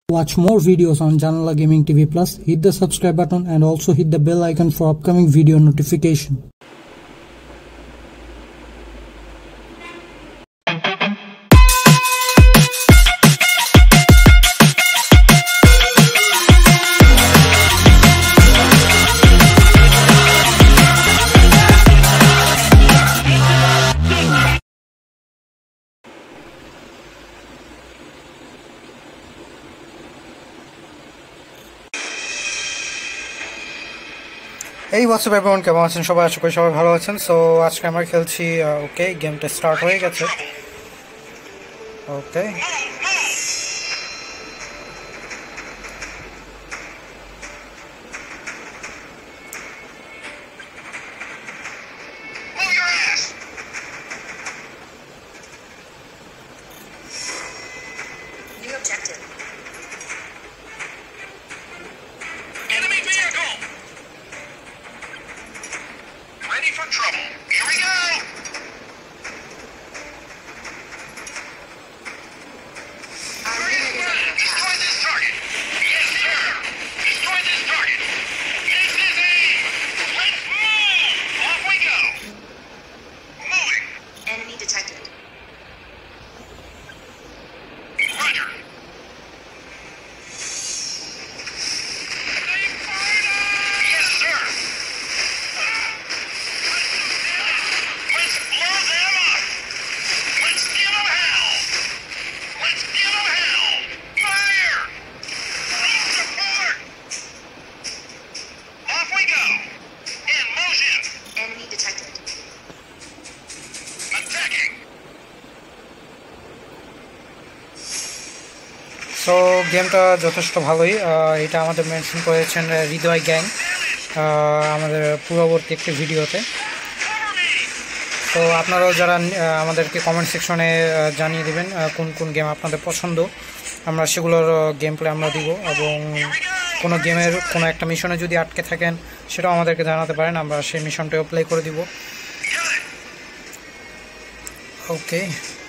Watch more videos on Janala Gaming TV Plus, hit the subscribe button and also hit the bell icon for upcoming video notification. Hey, what's up everyone, কেমন আছেন সবাই? আশা করি সবাই ভালো আছেন। So আজকে আমরা খেলছি ওকে, গেমটা স্টার্ট হয়ে গেছে। ওকে, সো গেমটা যথেষ্ট ভালোই। এটা আমাদের মেনশন করেছেন হৃদয় গ্যাং আমাদের পূর্ববর্তী একটি ভিডিওতে। তো আপনারাও যারা আমাদেরকে কমেন্ট সেকশনে জানিয়ে দেবেন কোন কোন গেম আপনাদের পছন্দ, আমরা সেগুলোর গেম প্লে আমরা দিব, এবং কোনো গেমের কোনো একটা মিশনে যদি আটকে থাকেন সেটাও আমাদেরকে জানাতে পারেন, আমরা সেই মিশনটাও প্লে করে দিব। ওকে,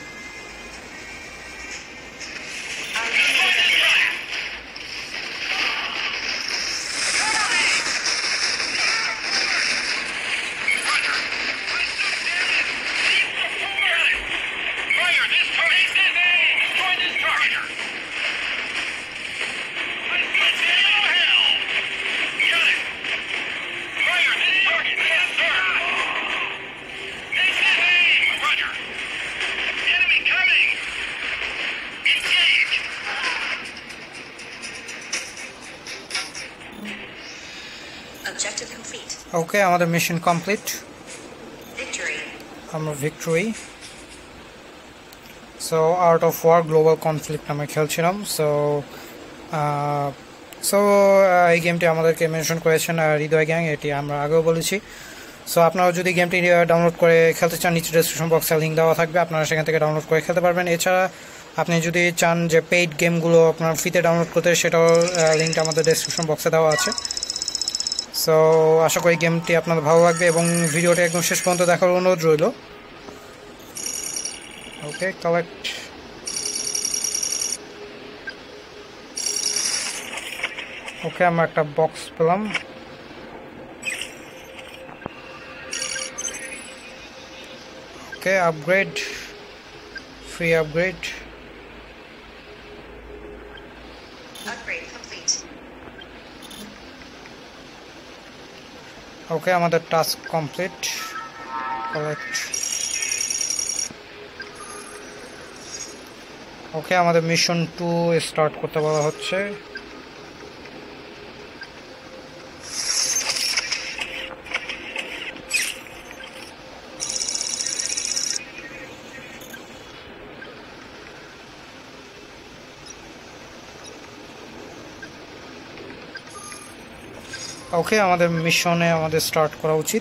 ওকে, আমাদের মিশন কমপ্লিট, আমরা victory. So art of war global conflict আমরা খেলছিলাম। সো এই গেমটি আমাদেরকে মেনশন করেছেন হৃদয় গ্যাং, এটি আমরা আগেও বলেছি। সো আপনারা যদি গেমটি ডাউনলোড করে খেলতে চান, নিচে ডেসক্রিপশন বক্সে লিঙ্ক দেওয়া থাকবে, আপনারা সেখান থেকে ডাউনলোড করে খেলতে পারবেন। এছাড়া আপনি যদি চান যে পেইড গেমগুলো আপনার ফ্রিতে ডাউনলোড করতে, সেটাও লিঙ্কটা আমাদের ডেসক্রিপশন বক্সে দেওয়া আছে। সো আশা করি গেমটি আপনাদের ভালো লাগবে এবং ভিডিওটি একদম শেষ পর্যন্ত দেখার অনুরোধ রইল। ওকে, কালেক্ট। ওকে, আমরা একটা বক্স পেলাম। Okay, upgrade, free upgrade. Okay, আমাদের টাস্ক কমপ্লিট। কালেক্ট। ওকে, আমাদের মিশন 2 স্টার্ট করতে বলা হচ্ছে। ওকে, আমাদের মিশনে আমাদের স্টার্ট করা উচিত।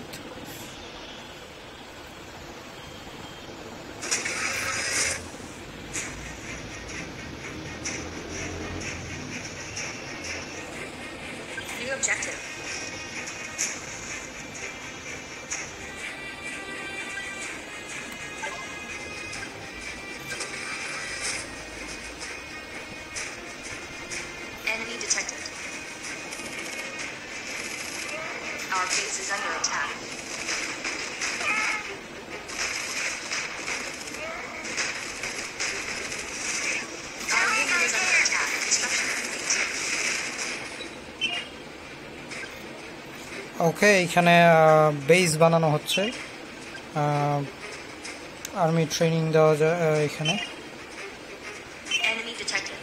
is under attack. Our unit is under attack. Construction complete. ওকে, এখানে বেস বানানো হচ্ছে, আর্মি ট্রেনিং দেওয়া যায় এখানে। Enemy detected.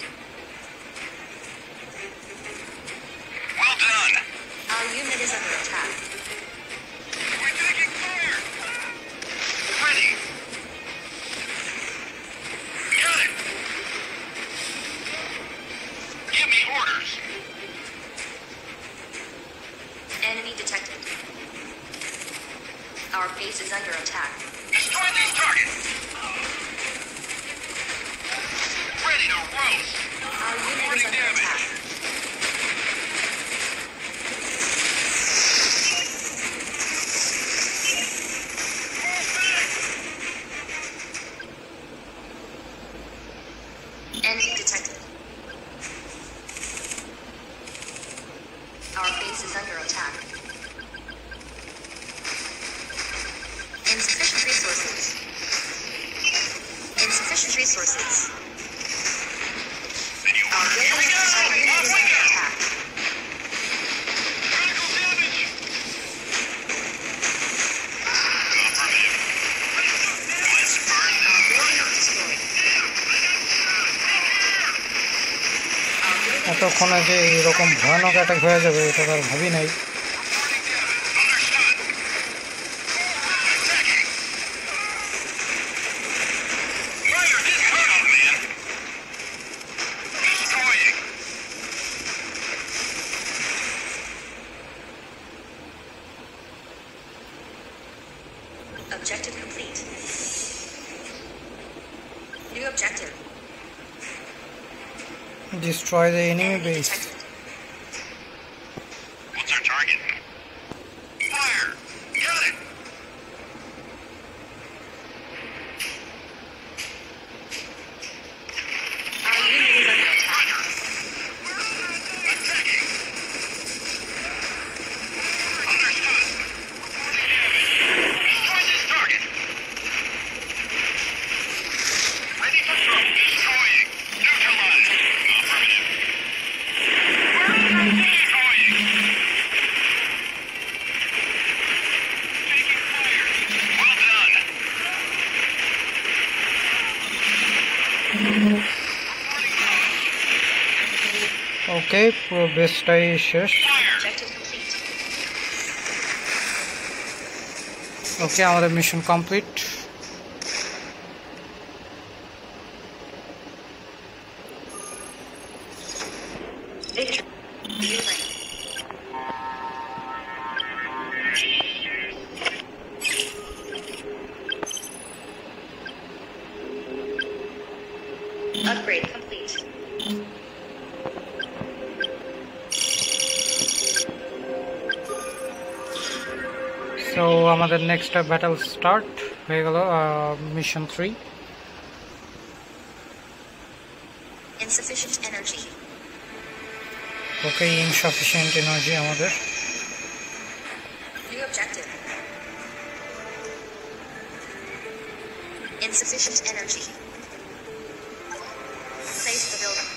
Well done. Our unit is under attack. We're taking fire. Ready. Got it. Give me orders. Enemy detected. Our base is under attack. Destroy these targets. Ready to roast. Our unit is under attack. Enemy detected. Our base is under attack. Insufficient resources. Insufficient resources. Then you Our order. Here we go. unit Off is we under go. attack. Critical damage. Affirmative. Let's burn them. Building is destroyed. Our building is এতক্ষণে যে এরকম ভয়ানক attack হয়ে যাবে এটা তো আর ভাবি নাই। Understood. Attacking. Fire this out, man. Destroying. Objective complete. New objective. Destroy the enemy Enemy base. detected. What's our target? Fire. Got it. Our unit is under attack. Attacking. Understood. Destroy this target. Ready to throw. Destroying. Neutralize. Affirmative. Destroying. Taking fire. Well done. ওকে, পুরো বেসটাই শেষ। Fire. Objective complete. Okay, আমাদের mission complete. Victory. New lane. Upgrade complete. So আমাদের next battle start হয়ে গেল, mission 3। Insufficient energy. Okay, insufficient energy আমাদের। New objective. Insufficient energy. Place the building.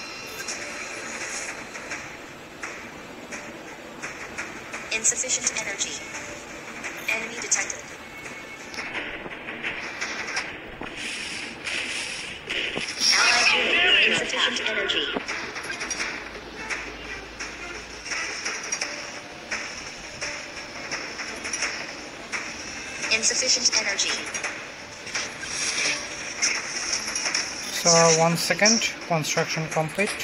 Insufficient energy. Enemy detected. Allied unit insufficient energy. Insufficient energy. So 1 second, construction complete.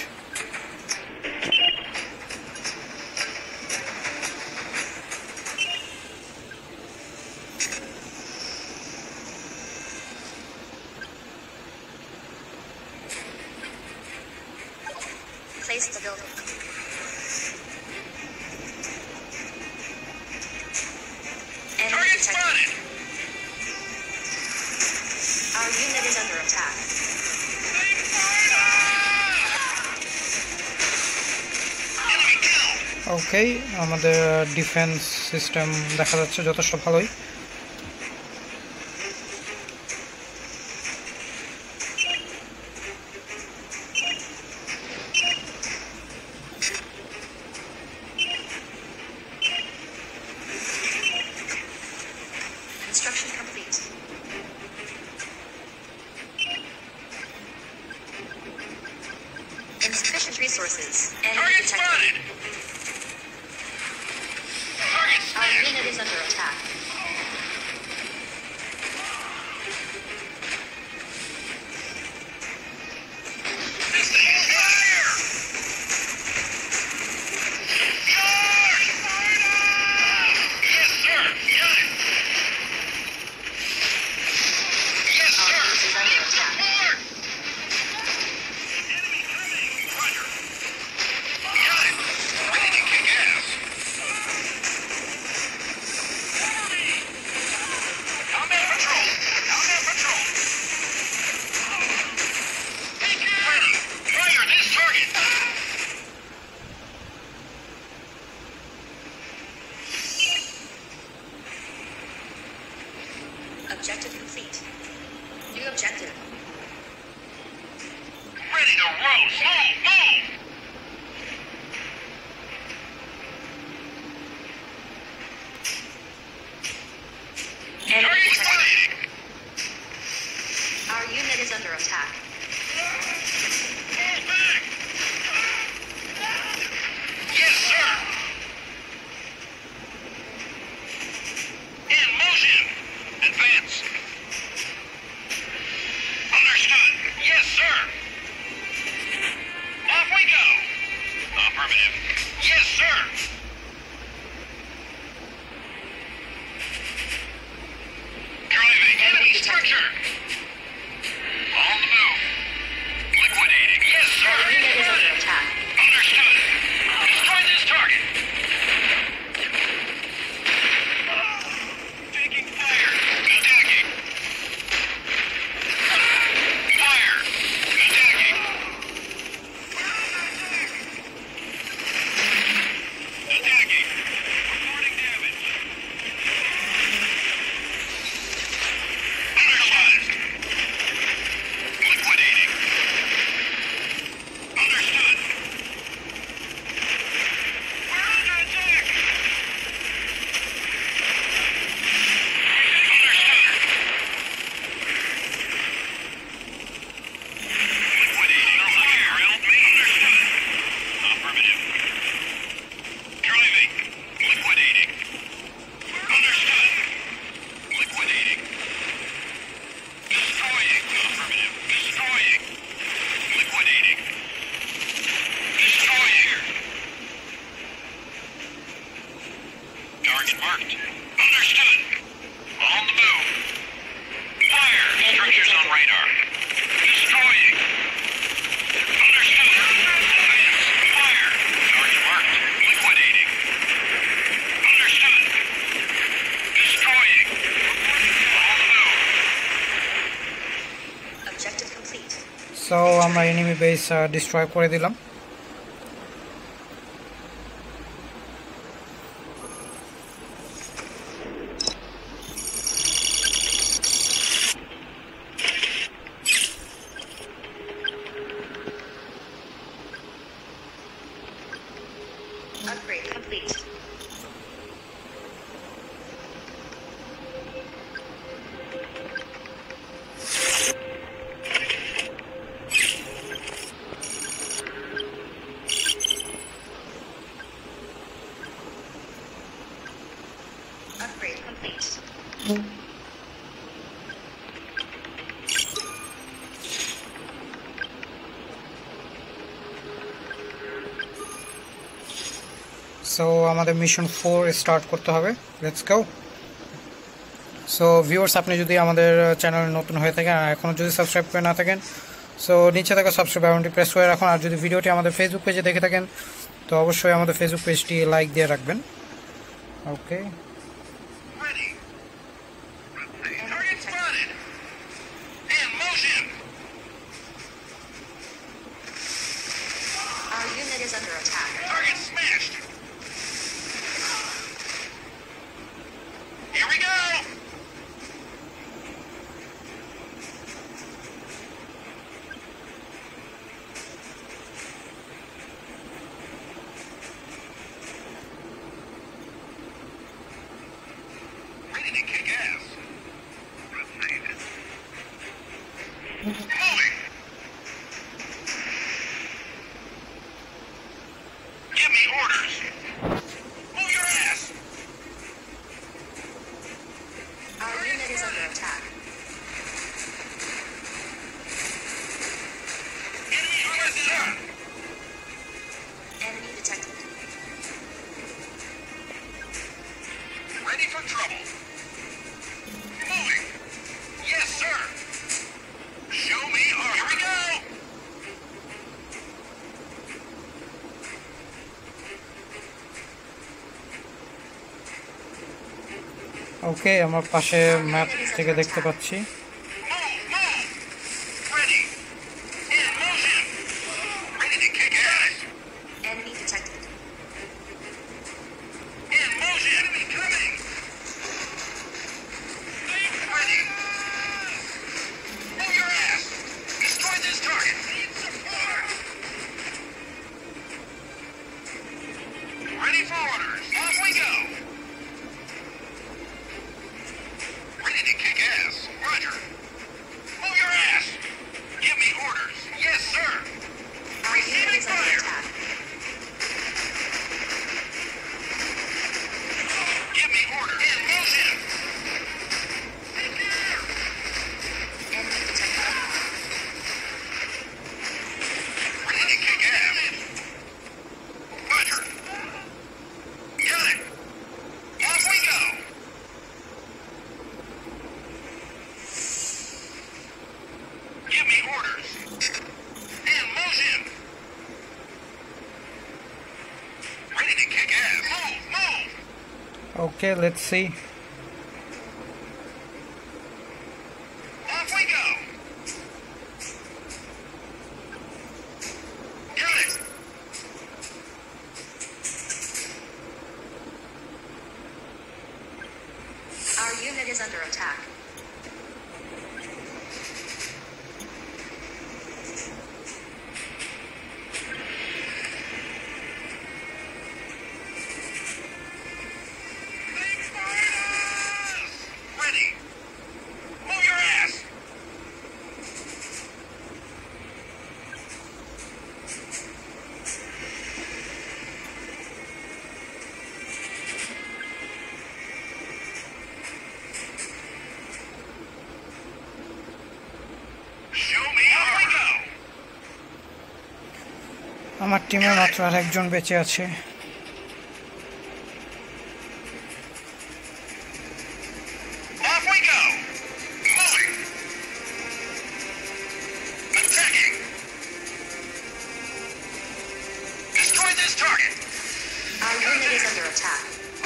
Place the building. Enemy Target detected. spotted. Our unit is under attack. Enemy killed. Okay, আমাদের defence system দেখা যাচ্ছে যথেষ্ট ভালোই। Construction complete. Insufficient resources. Enemy Target detected. spotted! Target Our smashed! unit is under attack. Missing fire! Charge! Yes, sir! Got it! Yes, Our sir! base is under attack. Support! Enemy coming! Roger! Got it! Ready to kick ass! Cover me! Combat patrol! Combat patrol! Take care! Ready! Fire this target! Objective complete. New objective. Ready to roast! Move! Move! Enemy Target detected. spotted! Our unit is under attack. Fall back! Yes, sir! In motion! Advance! Understood! Yes, sir! Off we go! Affirmative. Yes, sir! Driving enemy structure! On the move! Liquidating! Yes, sir! Our unit is under attack. Understood. Destroy this target. Taking fire. Attacking. Fire. Attacking. Attacking. Reporting damage. Neutralized. Liquidating. Understood. We're under attack! Understood. Liquidating. Fire, help me. Understood. Affirmative. Driving. Liquidating. Understood. Liquidating. Destroying. Affirmative. Destroying. Liquidating. Destroyer. Target marked. Understood. On the move. Fire. Structures on radar. Destroying. Understood. Advance. Fire. Target marked. Liquidating. Understood. Destroying. On the move. Objective complete. So আমরা enemy base destroy করে দিলাম। Upgrade complete. Upgrade complete. So আমাদের mission 4 start করতে হবে। Let's go. So viewers, আপনি যদি আমাদের channel নতুন হয়ে থাকেন আর এখনও যদি সাবস্ক্রাইব করে না থাকেন, সো নিচে থাকা সাবস্ক্রাইব বাটনটি প্রেস করে রাখুন। আর যদি ভিডিওটি আমাদের ফেসবুক পেজে দেখে থাকেন তো অবশ্যই আমাদের ফেসবুক পেজটি লাইক দিয়ে রাখবেন। ওকে, Ready. Target spotted. In motion. Our unit is under attack. Target smashed. Moving. Give me orders. Move your ass. Our unit is under attack. Enemy USR. Enemy detected. Ready for trouble. Moving. Yes, sir. Show me our. Here we go. ওকে, আমার পাশে map থেকে দেখতে পাচ্ছি। Move, move. Ready. In motion. Ready to kick ass. Enemy detected. In motion. Enemy coming. Ready. Move your ass. Destroy this target. Need support. Ready for orders. Off we go. Ready to kick ass. Roger. Move your ass. Give me orders. Yes, sir. Our unit Receiving is under fire. attack. Give me orders. In motion. Take care. Enemy detected. Ready to kick ass. Roger. Got it. Off we go. Give me orders. In motion. Ready to kick ass. Move, move. Okay, let's see. Off we go. Got it. Our unit is under attack. Ready. Move your ass. Show me how we go. আমার টিমে মাত্র আরেকজন বেঁচে আছে। Off we go. Moving. Attacking. Destroy this target. Our unit is under attack.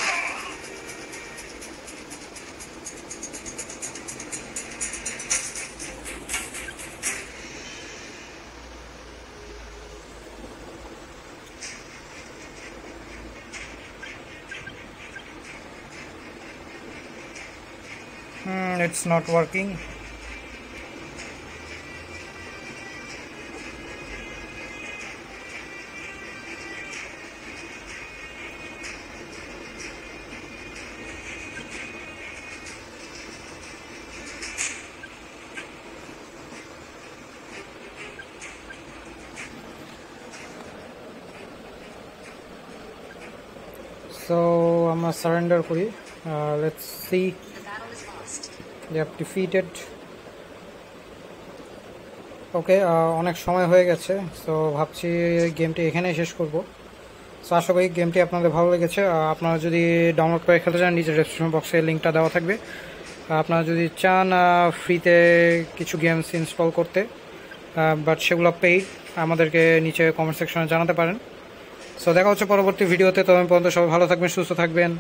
It's not working. So আমরা surrender করি। Let's see. The battle is lost. They have defeated. ওকে, অনেক সময় হয়ে গেছে, সো ভাবছি গেমটি এখানেই শেষ করব। সো আশা করি গেমটি আপনাদের ভালো লেগেছে। আপনারা যদি ডাউনলোড করে খেলতে চান, নিচে ডেসক্রিপশন বক্সে লিঙ্কটা দেওয়া থাকবে। আপনারা যদি চান ফ্রিতে কিছু গেমস ইনস্টল করতে, বাট সেগুলো পেইড, আমাদেরকে নিচে কমেন্ট সেকশনে জানাতে পারেন। সো দেখা হচ্ছে পরবর্তী ভিডিওতে। ততক্ষণ পর্যন্ত সবাই ভালো থাকবেন, সুস্থ থাকবেন।